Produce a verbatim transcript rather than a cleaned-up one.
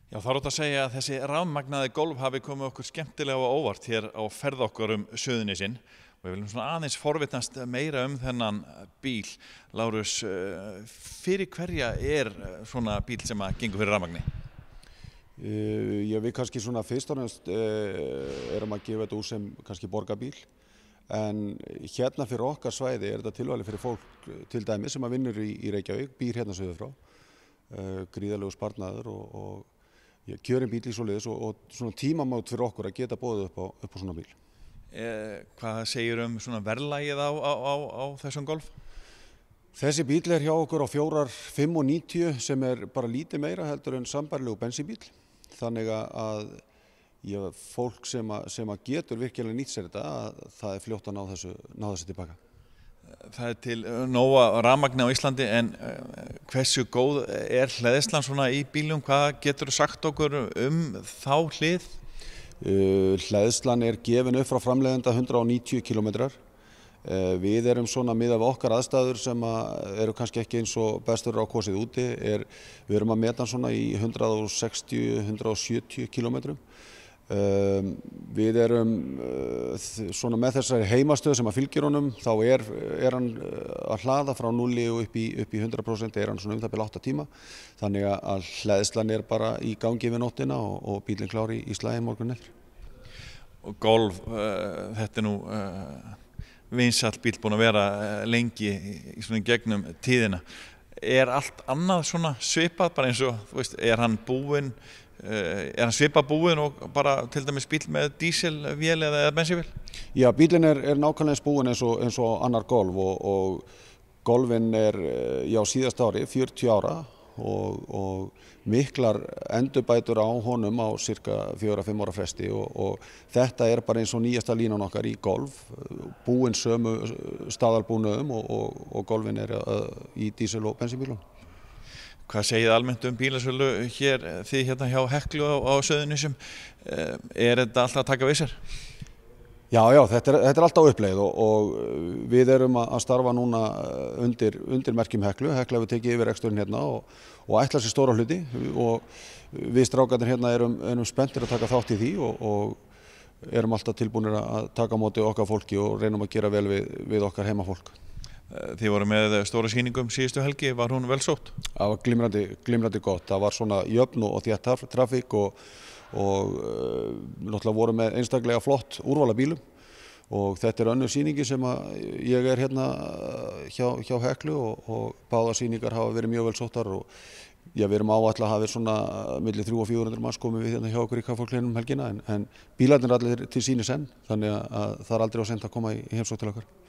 Já, það er ótt að segja að þessi rafmagnaði golf hafi komið okkur skemmtilega á óvart hér á ferð okkar um Suðurnesin og við viljum svona aðeins forvitnast meira um þennan bíl. Lárus, fyrir hverja er svona bíl sem að gengur fyrir rafmagni? Uh, já, við kannski svona fyrst og næst uh, erum að gefa þetta úr sem kannski borgarbíl, en hérna fyrir okkar svæði er þetta tilvalið fyrir fólk til dæmis sem að vinnur í, í Reykjavík, býr hérna suður frá, uh, gríðarlegu sparnaður og, og ja, kjörin bíl í svoleiðis og, og svona tímamót fyrir okkur að geta boðið upp á, upp á svona bíl. Eh, hvað segir um svona verðlagið á, á, á, á þessum golf? Þessi bíl er hjá okkur á fjórar fimm og níutíu sem er bara lítið meira heldur en sambærilegu bensínbíl. Þannig að já, fólk sem að, sem að getur virkilega nýtt sér þetta, að það er fljótt að ná þessu, ná þessu tilbaka. Það er til nóga rafmagni á Íslandi, en hversu góð er hleðslan svona í bílum? Hvað getur þú sagt okkur um þá hlið? Uh, hleðslan er gefin upp frá framleiðanda hundrað og níutíu kílómetrar. Uh, við erum svona miðað við okkar aðstæður sem að eru kannski ekki eins og bestur á kosið úti. Er, við erum að meta svona í hundrað og sextíu til hundrað og sjötíu kílómetrum. Uh, við erum uh, svona með þessari heimastöð sem að fylgir honum, þá er, er hann að hlaða frá núlli og upp í, upp í hundrað prósent, er hann svona um það byrja átta tíma. Þannig að hleðslan er bara í gangi við nóttina og, og bílinn klári í, í slaginn morgun eftir. Og golf, uh, þetta er nú uh, vinsæll bíl búinn að vera lengi í svona gegnum tíðina. Er allt annað svona svipað, bara eins og, þú veist, er hann búinn, er hann svipað búinn og bara til dæmis bíl með dísilvél eða bensínvél? Já, bílinn er, er nákvæmlega eins búinn eins og, eins og annar golf og, og golfinn er, já, síðast ári, fjörutíu ára og, og miklar endurbætur á honum á cirka fjögurra fimm ára fresti og, og þetta er bara eins og nýjasta línan okkar í golf, búinn sömu staðalbúnaðum og, og, og golfinn er uh, í dísil og bensínbílum. Hvað segið almennt um bílasölu hér, þið hérna hjá Heklu á, á Suðurnesjum? Er þetta alltaf að taka við sér? Já, já, þetta er, þetta er alltaf uppleið og, og við erum að starfa núna undir, undir merkjum Heklu. Hekla hefur tekið yfir reksturinn hérna og, og ætlar sér stóra hluti og við strákarnir hérna erum, erum spenntir að taka þátt í því og, og erum alltaf tilbúinir að taka á móti okkar fólki og reynum að gera vel við, við okkar heimafólk. Þið voru með stóra sýningum síðustu helgi, var hún vel sótt? Það var glimrandi, glimrandi gott, það var svona jöfn og þétt trafík og og uh, náttúrulega voru með einstaklega flott úrvala bílum og þetta er önnur sýningi sem að ég er hérna hjá, hjá Heklu og, og báðar sýningar hafa verið mjög vel sóttar og já, við erum áætla að hafa svona milli þrjú og fjögur hundruð manns komið við hérna hjá okkur í Kaffárkleifanum helgina en, en bílarnir er allir til sýnis enn, þannig að það er aldrei of seint að koma í heimsókn til okkar.